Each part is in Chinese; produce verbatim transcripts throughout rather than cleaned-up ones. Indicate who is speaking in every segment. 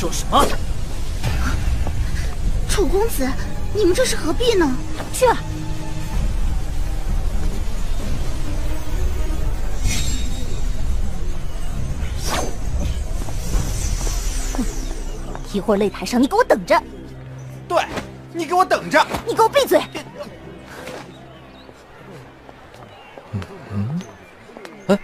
Speaker 1: 说什么？
Speaker 2: 楚公子，你们这是何必呢？
Speaker 3: 去啊！一会儿擂台上，你给我等着！
Speaker 1: 对，你给我等着！
Speaker 3: 你给我闭嘴！
Speaker 4: 嗯嗯，哎，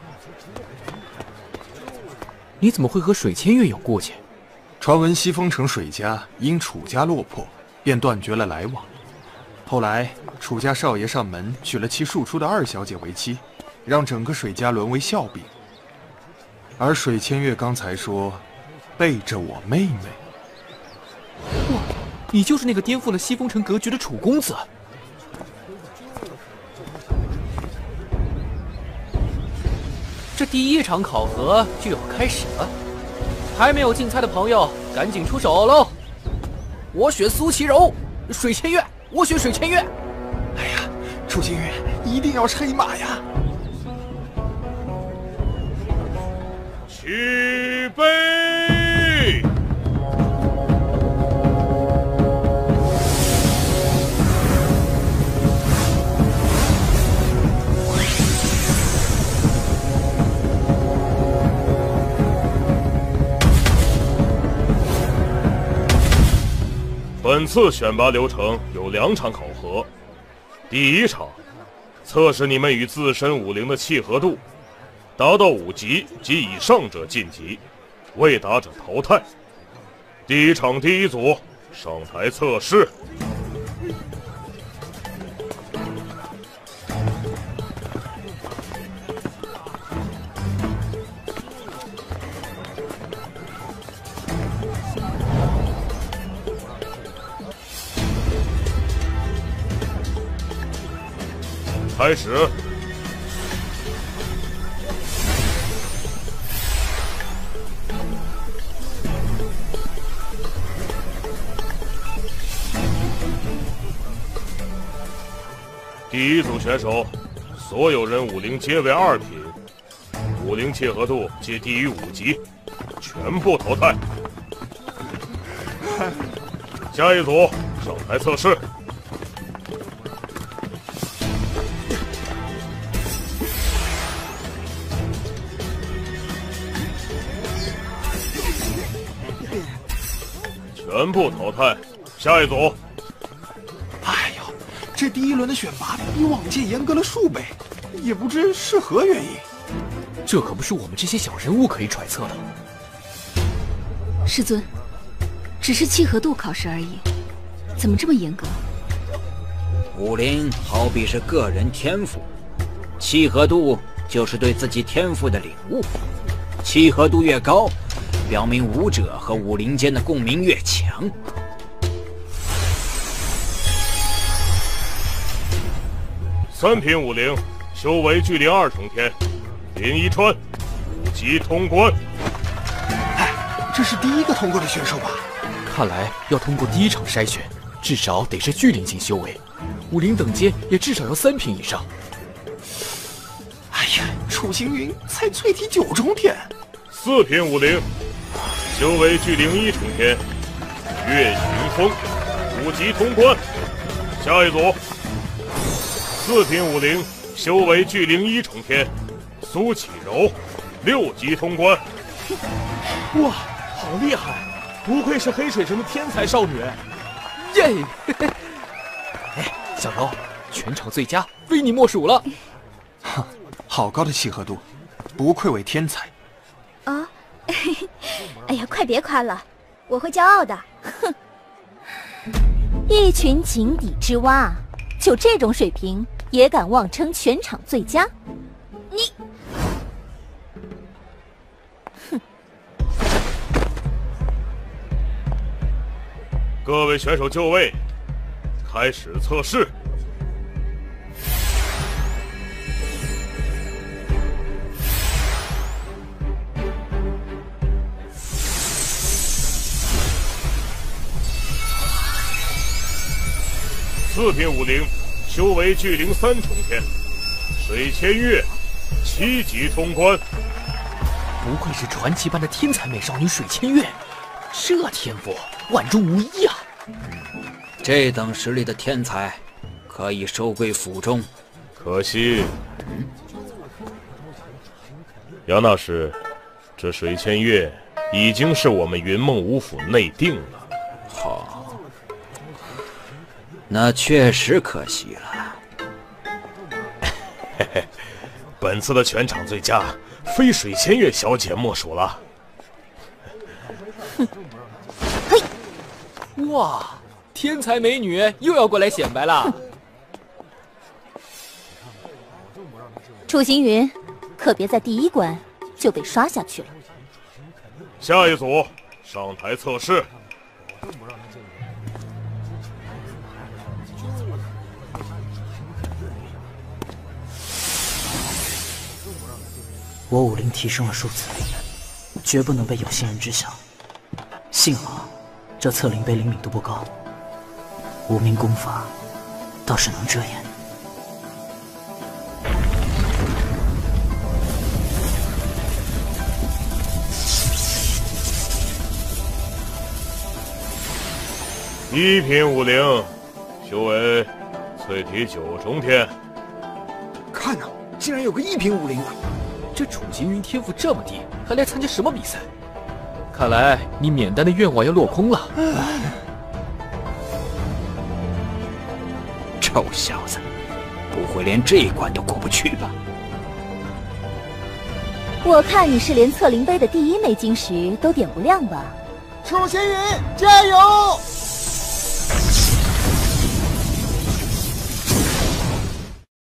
Speaker 4: 你怎么会和水千月有过节？
Speaker 5: 传闻西风城水家因楚家落魄，便断绝了来往。后来楚家少爷上门娶了其庶出的二小姐为妻，让整个水家沦为笑柄。而水千月刚才说背着我妹妹。
Speaker 4: 哇，你就是那个颠覆了西风城格局的楚公子。这第一场考核就要开始了，还没有竞猜的朋友赶紧出手喽！我选苏琪柔，水千月，我选水千月。
Speaker 5: 哎呀，楚千月一定要是黑马呀！
Speaker 6: 起杯！本次选拔流程有两场考核，第一场测试你们与自身武灵的契合度，达到五级及以上者晋级，未达者淘汰。第一场第一组上台测试。开始。第一组选手，所有人武灵皆为二品，武灵契合度皆低于五级，全部淘汰。下一组上台测试。全部淘汰，下一组。
Speaker 5: 哎呦，这第一轮的选拔比往届严格了数倍，也不知是何原因。
Speaker 4: 这可不是我们这些小人物可以揣测的。
Speaker 2: 师尊，只是契合度考试而已，怎么这么严格？
Speaker 7: 武灵好比是个人天赋，契合度就是对自己天赋的领悟，契合度越高，表明武者和武灵间的共鸣越强。
Speaker 6: 三品武灵，修为巨灵二重天，林一川，五级通关。
Speaker 5: 哎，这是第一个通过的选手吧？
Speaker 4: 看来要通过第一场筛选，至少得是巨灵境修为，武灵等阶也至少要三品以上。
Speaker 5: 哎呀，楚行云才淬体九重天。
Speaker 6: 四品武灵，修为巨灵一重天，岳云峰，五级通关。下一组。四品武灵，修为巨灵一重天，苏启柔，六级通关。
Speaker 1: 哇，好厉害！不愧是黑水城的天才少女。
Speaker 4: 耶！哎，小柔，全场最佳非你莫属了。
Speaker 5: 哼，好高的契合度，不愧为天才。
Speaker 3: 啊，哎呀，快别夸了，我会骄傲的。哼，一群井底之蛙，就这种水平也敢妄称全场最佳？你，
Speaker 6: 哼！各位选手就位，开始测试。四品武灵，修为巨灵三重天，水千月，七级通关。
Speaker 4: 不愧是传奇般的天才美少女水千月， 这天赋万中无一啊！
Speaker 7: 这等实力的天才，可以收归府中。
Speaker 6: 可惜，杨大师，这水千月已经是我们云梦五府内定了。
Speaker 7: 好，那确实可惜了。
Speaker 6: 嘿嘿，本次的全场最佳，非水千月小姐莫属了。
Speaker 3: 哼，嘿，
Speaker 4: 哇，天才美女又要过来显摆了。
Speaker 3: 楚行云，可别在第一关就被刷下去了。
Speaker 6: 下一组上台测试。
Speaker 8: 我武灵提升了数次，绝不能被有心人知晓。幸好这测灵碑灵敏度不高，无名功法倒是能遮掩。
Speaker 6: 一品武灵，修为淬体九重天。
Speaker 9: 看呐、啊，竟然有个一品武灵啊！
Speaker 4: 这楚行云天赋这么低，还来参加什么比赛？看来你免单的愿望要落空了。
Speaker 7: 臭小子，不会连这一关都过不去吧？
Speaker 3: 我看你是连测灵碑的第一枚晶石都点不亮吧？
Speaker 9: 楚行云，加油！